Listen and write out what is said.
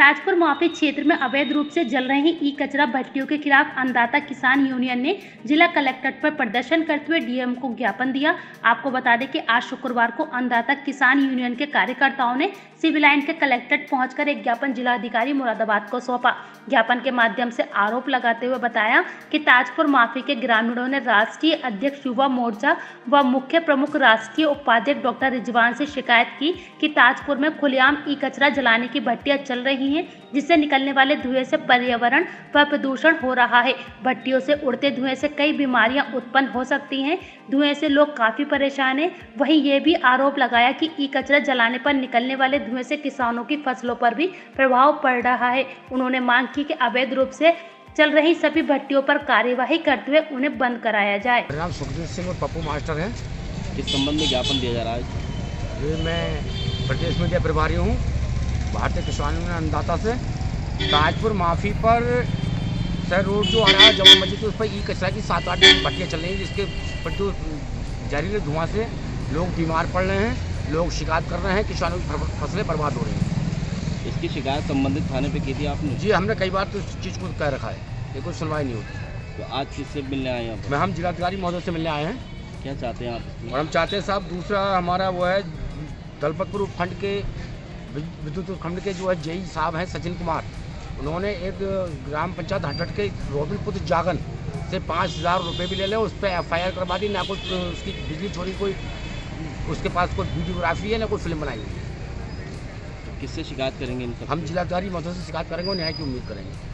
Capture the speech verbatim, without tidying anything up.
ताजपुर माफी क्षेत्र में अवैध रूप से जल रही ई कचरा भट्टियों के खिलाफ अन्नदाता किसान यूनियन ने जिला कलेक्ट्रेट पर प्रदर्शन करते हुए डीएम को ज्ञापन दिया। आपको बता दें कि आज शुक्रवार को अन्नदाता किसान यूनियन के कार्यकर्ताओं ने सिविल लाइन के कलेक्ट्रेट पहुंचकर एक ज्ञापन जिलाधिकारी मुरादाबाद को सौंपा। ज्ञापन के माध्यम से आरोप लगाते हुए बताया कि ताजपुर माफी के ग्रामीणों ने राष्ट्रीय अध्यक्ष युवा मोर्चा व मुख्य प्रमुख राष्ट्रीय उपाध्यक्ष डॉक्टर रिजवान से शिकायत की कि ताजपुर में खुलेआम ई कचरा जलाने की भट्टियां चल रही हैं, जिससे निकलने वाले धुएं से पर्यावरण व प्रदूषण हो रहा है। भट्टियों से उड़ते धुएं से कई बीमारियां उत्पन्न हो सकती हैं। धुएं से लोग काफी परेशान हैं। वहीं ये भी आरोप लगाया कि ई कचरा जलाने पर निकलने वाले धुएं से किसानों की फसलों पर भी प्रभाव पड़ रहा है। उन्होंने मांग की कि अवैध रूप से चल रही सभी भट्टियों पर कार्यवाही करते हुए उन्हें बंद कराया जाए। मेरा नाम सुखदेव सिंह और पप्पू मास्टर है। किस संबंध में ज्ञापन दिया जा रहा है? ये मैं प्रदेश मीडिया प्रभारी हूँ भारतीय किसान यूनियन अन्नदाता से। ताजपुर माफी पर सर रोड जो आ रहा है जमा मस्जिद, उस पर ई कचरा की सात आठ भट्टियाँ चल रही हैं, जिसके प्रति जहरीले धुआं से लोग बीमार पड़ रहे हैं, लोग शिकायत कर रहे हैं, किसानों की फसलें बर्बाद हो रही हैं। इसकी शिकायत संबंधित थाने पे की थी आपने? जी, हमने कई बार तो इस चीज़ को कह रखा है, ये कोई सुनवाई नहीं होती। तो आज किससे मिलने आए हैं? मैं हम जिलाधिकारी महोदय से मिलने आए हैं। क्या चाहते हैं आप? और हम चाहते हैं साहब, दूसरा हमारा वो है दलपतपुर उपखंड के विद्युत उपखंड के जो है जेई साहब हैं सचिन कुमार, उन्होंने एक ग्राम पंचायत हटट के रोबिनपुर जागन से पाँच हज़ार रुपये भी ले ले, उस पर एफ आई आर करवा दी। ना कोई उसकी बिजली छोड़ी, कोई उसके पास कोई वीडियोग्राफी है, ना कोई फिल्म बनाई है। किससे शिकायत करेंगे इन सब? हम जिलाधिकारी महोदय से शिकायत करेंगे और न्याय की उम्मीद करेंगे।